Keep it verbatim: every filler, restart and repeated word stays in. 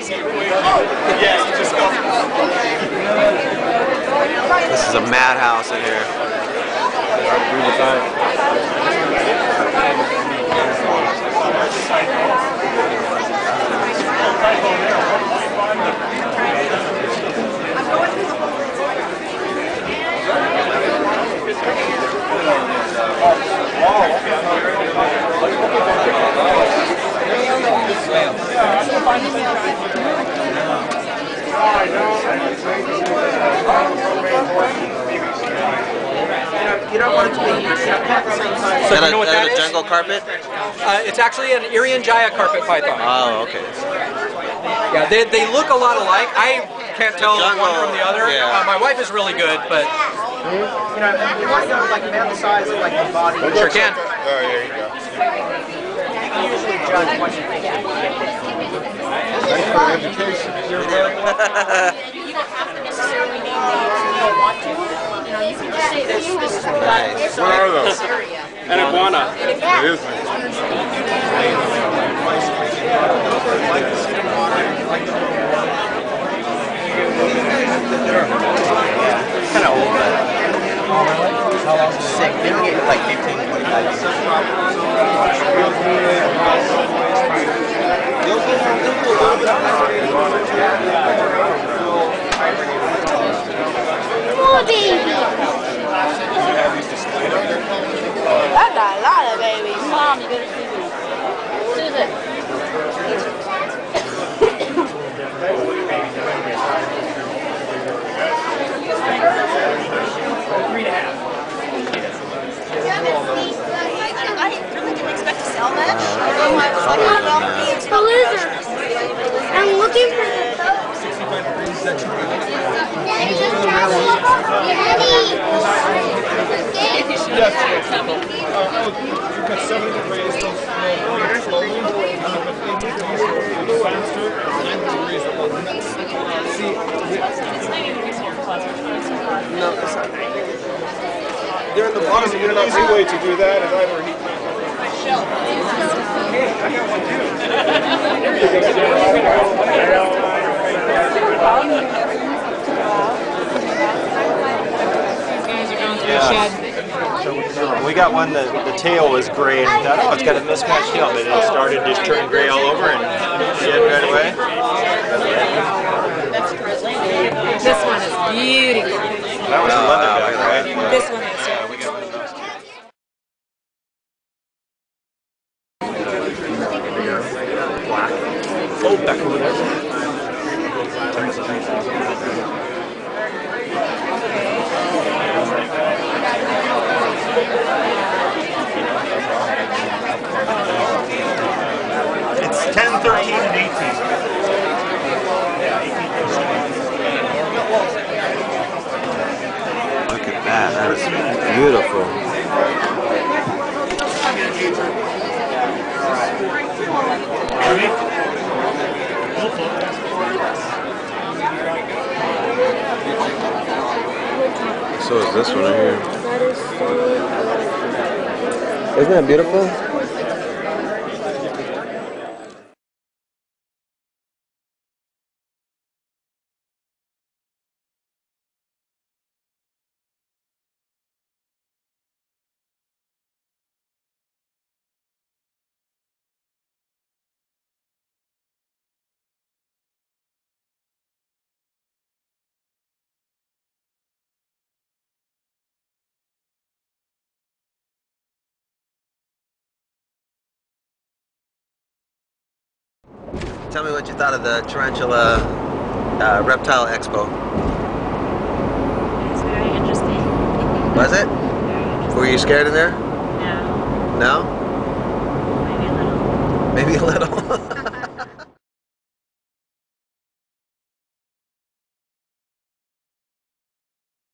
This is a madhouse in here. You don't want it to be at the same time. So you know what that is? A jungle carpet? Uh, it's actually an Irian Jaya carpet python. Oh, okay. Yeah, they, they look a lot alike. I can't tell jungle, one from the other. Yeah. Uh, my wife is really good, but You know, you want to go like about the size of like the body. sure can. Oh, there you go. You can usually judge what you think. Thanks for the education. You don't have to necessarily name names if you don't want to. You know, you can just say this, this is what Nice. What are those? An iguana. It is nice. Kind of old, but sick. They don't get like fifteen, twenty-five years. Oh, baby. I got a lot of babies. Mom, you gotta see me. Susan. I really didn't expect to sell that. The lizard. I'm looking for the Yes. Uh, you've got seven different ways to raise slowly, and if they need to use faster, then to raise it like nuts. See, no, it's not. They're in the bottom, and an easy way to do that is either heat. I got one too. Yeah. We got one that the tail was gray and we thought, oh, it's got a mismatched tail, but it started just turning gray all over and shed right away. This one is beautiful. That was a leatherback, right? This one is. Yeah, we got one of those too. Oh, back over there. It's ten, thirteen, and eighteen. Look at that. That is beautiful. So is this one right here. Isn't that beautiful? Tell me what you thought of the Tarantula uh, Reptile Expo. It's very interesting. Was it? Very interesting. Were you scared in there? No, No? maybe a little. Maybe a little.